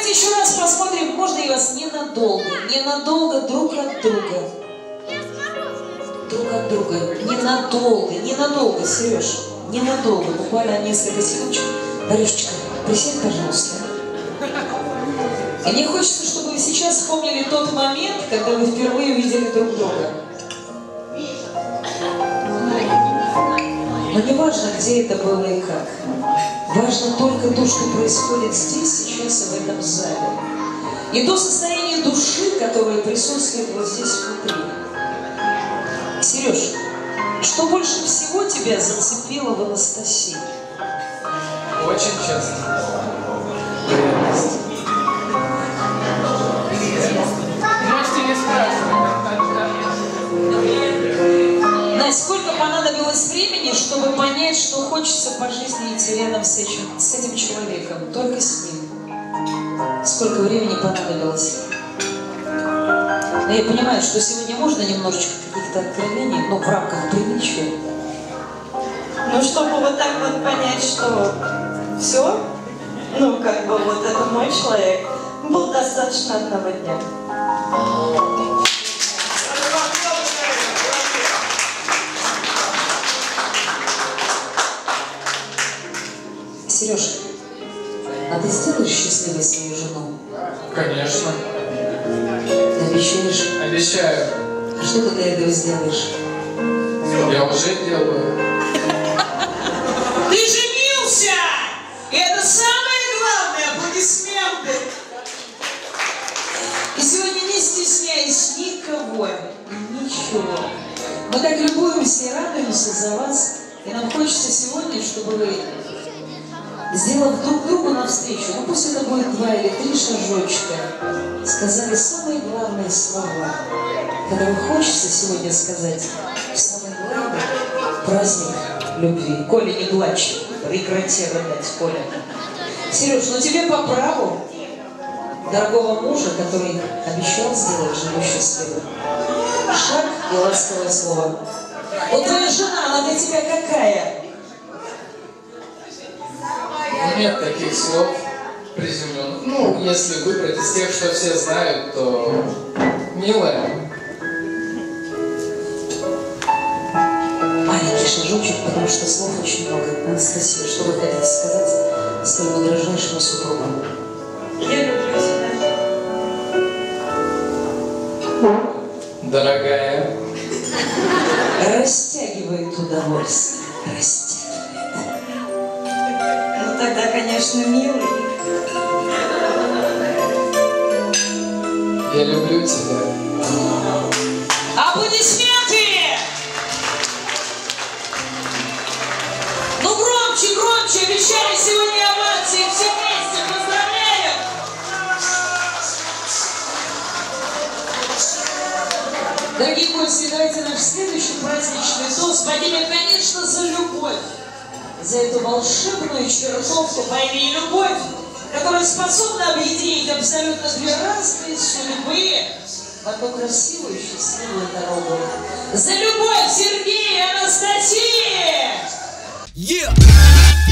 давайте еще раз посмотрим, можно и вас ненадолго друг от друга. Друг от друга, ненадолго, Сереж, ненадолго, буквально несколько секундочек. Дарюшечка, присядь, пожалуйста. Мне хочется, чтобы вы сейчас вспомнили тот момент, когда вы впервые увидели друг друга. Но не важно, где это было и как. Важно только то, что происходит здесь, сейчас и в этом зале. И то состояние души, которое присутствует вот здесь внутри. Сереж, что больше всего тебя зацепило в Анастасии? Очень часто. Можете не спрашивать. Настя, сколько понадобилось времени, чтобы понять, что хочется по жизни идти рядом с этим человеком, только с ним? Сколько времени понадобилось? Но я понимаю, что сегодня можно немножечко каких-то откровений, но в рамках приличия. Ну, чтобы вот так вот понять, что все, ну, как бы вот это мой человек, было достаточно одного дня. Сереж, а ты сделаешь счастливой свою жену? Конечно. Ты обещаешь? Обещаю. А что ты для этого сделаешь? Я уже делаю. Ты женился! И это самое главное, аплодисменты! И сегодня не стесняясь никого, ничего. Мы так любуемся и радуемся за вас. И нам хочется сегодня, чтобы вы, сделав друг другу навстречу, ну пусть это будет 2 или 3 шажочка, сказали самые главные слова, которые хочется сегодня сказать в самый главный праздник любви. Коля, не плачь, прекрати рыдать, Коля. Сереж, ну тебе по праву дорогого мужа, который обещал сделать жену счастливой. Шаг и ласковое слово. Вот твоя жена, она для тебя какая? Нет таких слов приземленных. Ну, если выбрать из тех, что все знают, то милая. Маленький шажочек, потому что слов очень много. Анастасия, что вы хотите сказать своему дрожайшему супругу? Я люблю тебя. Дорогая. Растягивает удовольствие. Растягивает. Ну тогда, конечно, милый. Я люблю тебя. Аплодисменты! Ну громче, громче! Обещали сегодня овации. Все вместе поздравляем! Дорогие гости, давайте наш следующий праздничный тост поднимем, конечно, за любовь. За эту волшебную чертовку по имени Любовь, которая способна объединить абсолютно 2 разные судьбы в одну красивую и счастливую дорогу. За любовь Сергея и Анастасии! Yeah!